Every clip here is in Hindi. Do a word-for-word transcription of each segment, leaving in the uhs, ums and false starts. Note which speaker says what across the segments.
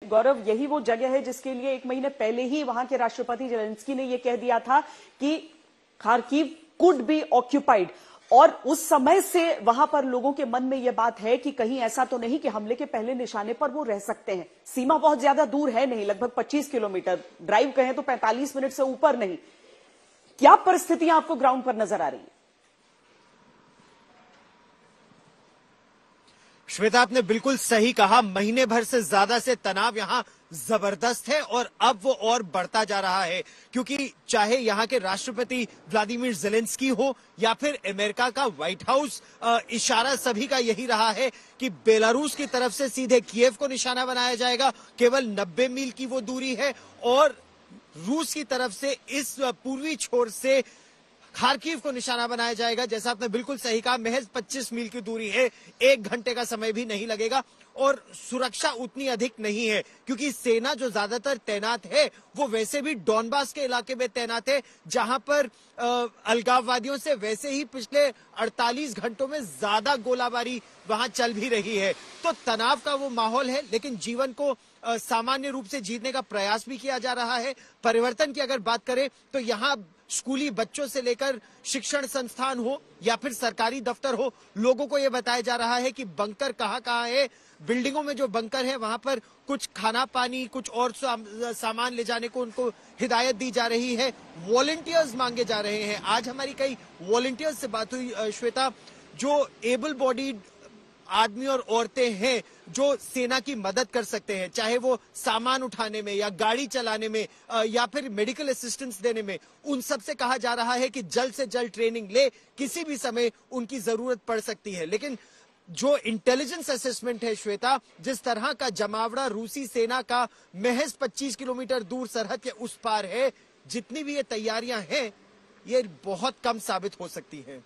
Speaker 1: गौरव, यही वो जगह है जिसके लिए एक महीने पहले ही वहां के राष्ट्रपति जेलेंस्की ने यह कह दिया था कि खार्किव कुड बी ऑक्यूपाइड, और उस समय से वहां पर लोगों के मन में यह बात है कि कहीं ऐसा तो नहीं कि हमले के पहले निशाने पर वो रह सकते हैं। सीमा बहुत ज्यादा दूर है नहीं, लगभग पच्चीस किलोमीटर, ड्राइव कहें तो पैंतालीस मिनट से ऊपर नहीं। क्या परिस्थितियां आपको ग्राउंड पर नजर आ रही हैं?
Speaker 2: श्वेता, आपने बिल्कुल सही कहा। महीने भर से ज्यादा से तनाव यहाँ जबरदस्त है और अब वो और बढ़ता जा रहा है, क्योंकि चाहे यहाँ के राष्ट्रपति व्लादिमीर जेलेंस्की हो या फिर अमेरिका का व्हाइट हाउस, इशारा सभी का यही रहा है कि बेलारूस की तरफ से सीधे कीव को निशाना बनाया जाएगा। केवल नब्बे मील की वो दूरी है, और रूस की तरफ से इस पूर्वी छोर से खार्किव को निशाना बनाया जाएगा। जैसा आपने बिल्कुल सही कहा, महज पच्चीस मील की दूरी है, एक घंटे का समय भी नहीं लगेगा, और सुरक्षा उतनी अधिक नहीं है क्योंकि सेना जो ज्यादातर तैनात है वो वैसे भी डॉनबास के इलाके में तैनात है, जहां पर अलगाववादियों से वैसे ही पिछले अड़तालीस घंटों में ज्यादा गोलाबारी वहां चल भी रही है। तो तनाव का वो माहौल है, लेकिन जीवन को सामान्य रूप से जीने का प्रयास भी किया जा रहा है। परिवर्तन की अगर बात करें तो यहाँ स्कूली बच्चों से लेकर शिक्षण संस्थान हो या फिर सरकारी दफ्तर हो, लोगों को यह बताया जा रहा है कि बंकर कहाँ कहाँ है। बिल्डिंगों में जो बंकर है वहां पर कुछ खाना पानी, कुछ और सामान ले जाने को उनको हिदायत दी जा रही है। वॉलंटियर्स मांगे जा रहे हैं। आज हमारी कई वॉलंटियर्स से बात हुई श्वेता, जो एबल बॉडीड आदमी और औरतें हैं जो सेना की मदद कर सकते हैं, चाहे वो सामान उठाने में या गाड़ी चलाने में या फिर मेडिकल असिस्टेंस देने में। उन सब से कहा जा रहा है कि जल्द से जल्द ट्रेनिंग ले, किसी भी समय उनकी जरूरत पड़ सकती है। लेकिन जो इंटेलिजेंस असेसमेंट है श्वेता, जिस तरह का जमावड़ा रूसी सेना का महज पच्चीस किलोमीटर दूर सरहद के उस पार है, जितनी भी ये तैयारियां हैं ये बहुत कम साबित हो सकती हैं।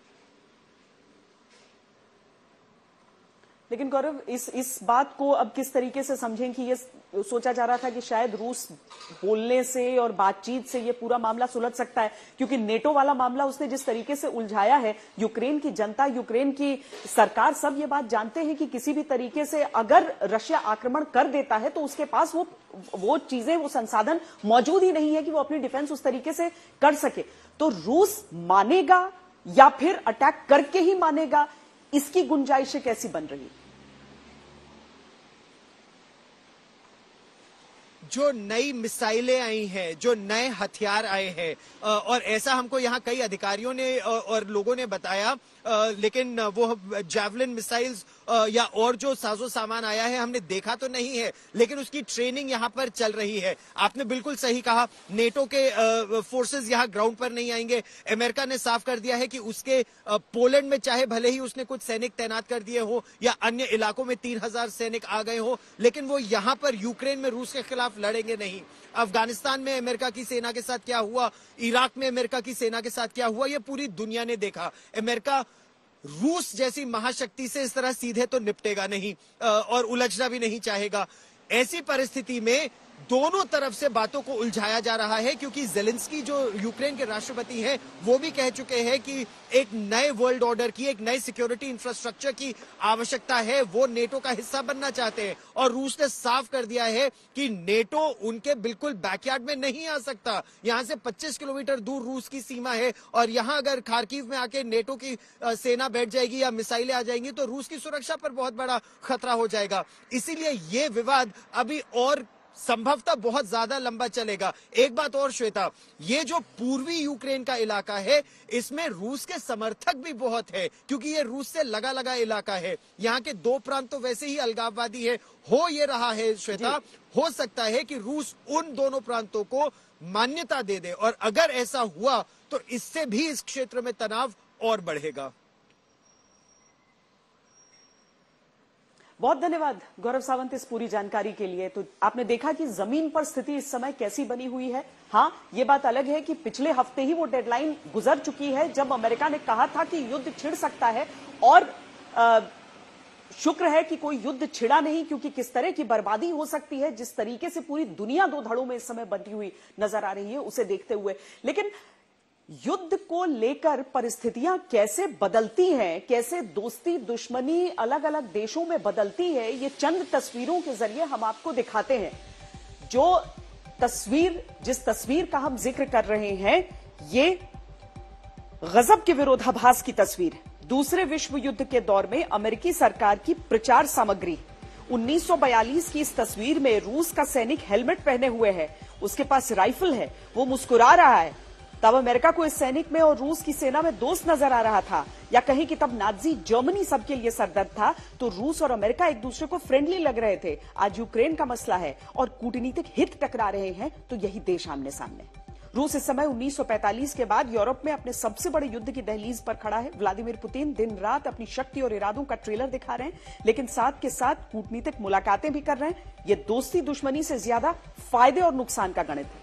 Speaker 1: लेकिन गौरव, इस इस बात को अब किस तरीके से समझें कि ये सोचा जा रहा था कि शायद रूस बोलने से और बातचीत से ये पूरा मामला सुलझ सकता है, क्योंकि नेटो वाला मामला उसने जिस तरीके से उलझाया है, यूक्रेन की जनता, यूक्रेन की सरकार सब ये बात जानते हैं कि किसी भी तरीके से अगर रशिया आक्रमण कर देता है तो उसके पास वो वो चीजें, वो संसाधन मौजूद ही नहीं है कि वो अपनी डिफेंस उस तरीके से कर सके। तो रूस मानेगा या फिर अटैक करके ही मानेगा, इसकी गुंजाइशें कैसी बन रही है?
Speaker 2: जो नई मिसाइलें आई हैं, जो नए हथियार आए हैं, और ऐसा हमको यहाँ कई अधिकारियों ने और लोगों ने बताया, लेकिन वो जैवलिन मिसाइल्स या और जो साजो सामान आया है हमने देखा तो नहीं है, लेकिन उसकी ट्रेनिंग यहाँ पर चल रही है। आपने बिल्कुल सही कहा, नेटो के फोर्सेस यहाँ ग्राउंड पर नहीं आएंगे। अमेरिका ने साफ कर दिया है कि उसके पोलैंड में चाहे भले ही उसने कुछ सैनिक तैनात कर दिए हो या अन्य इलाकों में तीन हजार सैनिक आ गए हो, लेकिन वो यहाँ पर यूक्रेन में रूस के खिलाफ लड़ेंगे नहीं। अफगानिस्तान में अमेरिका की सेना के साथ क्या हुआ, इराक में अमेरिका की सेना के साथ क्या हुआ, ये पूरी दुनिया ने देखा। अमेरिका रूस जैसी महाशक्ति से इस तरह सीधे तो निपटेगा नहीं और उलझना भी नहीं चाहेगा। ऐसी परिस्थिति में दोनों तरफ से बातों को उलझाया जा रहा है, क्योंकि जेलेंस्की जो यूक्रेन के राष्ट्रपति हैं वो भी कह चुके हैं कि एक नए वर्ल्ड ऑर्डर की, एक नए सिक्योरिटी इंफ्रास्ट्रक्चर की आवश्यकता है। वो नेटो का हिस्सा बनना चाहते हैं, और रूस ने साफ कर दिया है कि नेटो उनके बिल्कुल बैकयार्ड में नहीं आ सकता। यहां से पच्चीस किलोमीटर दूर रूस की सीमा है, और यहां अगर खार्किव में आके नेटो की सेना बैठ जाएगी या मिसाइलें आ जाएंगी तो रूस की सुरक्षा पर बहुत बड़ा खतरा हो जाएगा। इसीलिए ये विवाद अभी और संभवतः बहुत ज्यादा लंबा चलेगा। एक बात और श्वेता, ये जो पूर्वी यूक्रेन का इलाका है इसमें रूस के समर्थक भी बहुत है, क्योंकि ये रूस से लगा लगा इलाका है। यहाँ के दो प्रांत तो वैसे ही अलगाववादी है। हो ये रहा है श्वेता, हो सकता है कि रूस उन दोनों प्रांतों को मान्यता दे दे, और अगर ऐसा हुआ तो इससे भी इस क्षेत्र में तनाव और बढ़ेगा।
Speaker 1: बहुत धन्यवाद गौरव सावंत इस पूरी जानकारी के लिए। तो आपने देखा कि जमीन पर स्थिति इस समय कैसी बनी हुई है। हाँ, ये बात अलग है कि पिछले हफ्ते ही वो डेडलाइन गुजर चुकी है जब अमेरिका ने कहा था कि युद्ध छिड़ सकता है, और आ, शुक्र है कि कोई युद्ध छिड़ा नहीं, क्योंकि किस तरह की बर्बादी हो सकती है, जिस तरीके से पूरी दुनिया दो धड़ों में इस समय बंटी हुई नजर आ रही है, उसे देखते हुए। लेकिन युद्ध को लेकर परिस्थितियां कैसे बदलती हैं, कैसे दोस्ती दुश्मनी अलग अलग देशों में बदलती है, ये चंद तस्वीरों के जरिए हम आपको दिखाते हैं। जो तस्वीर जिस तस्वीर का हम जिक्र कर रहे हैं ये गजब के विरोधाभास की तस्वीर है। दूसरे विश्व युद्ध के दौर में अमेरिकी सरकार की प्रचार सामग्री उन्नीस सौ बयालीस की इस तस्वीर में रूस का सैनिक हेलमेट पहने हुए है, उसके पास राइफल है, वो मुस्कुरा रहा है। तब अमेरिका को इस सैनिक में और रूस की सेना में दोस्त नजर आ रहा था, या कहीं कि तब नाजी जर्मनी सबके लिए सरदर्द था, तो रूस और अमेरिका एक दूसरे को फ्रेंडली लग रहे थे। आज यूक्रेन का मसला है और कूटनीतिक हित टकरा रहे हैं, तो यही देश आमने सामने। रूस इस समय उन्नीस सौ पैंतालीस के बाद यूरोप में अपने सबसे बड़े युद्ध की दहलीज पर खड़ा है। व्लादिमीर पुतिन दिन रात अपनी शक्ति और इरादों का ट्रेलर दिखा रहे हैं, लेकिन साथ के साथ कूटनीतिक मुलाकातें भी कर रहे हैं। ये दोस्ती दुश्मनी से ज्यादा फायदे और नुकसान का गणित है।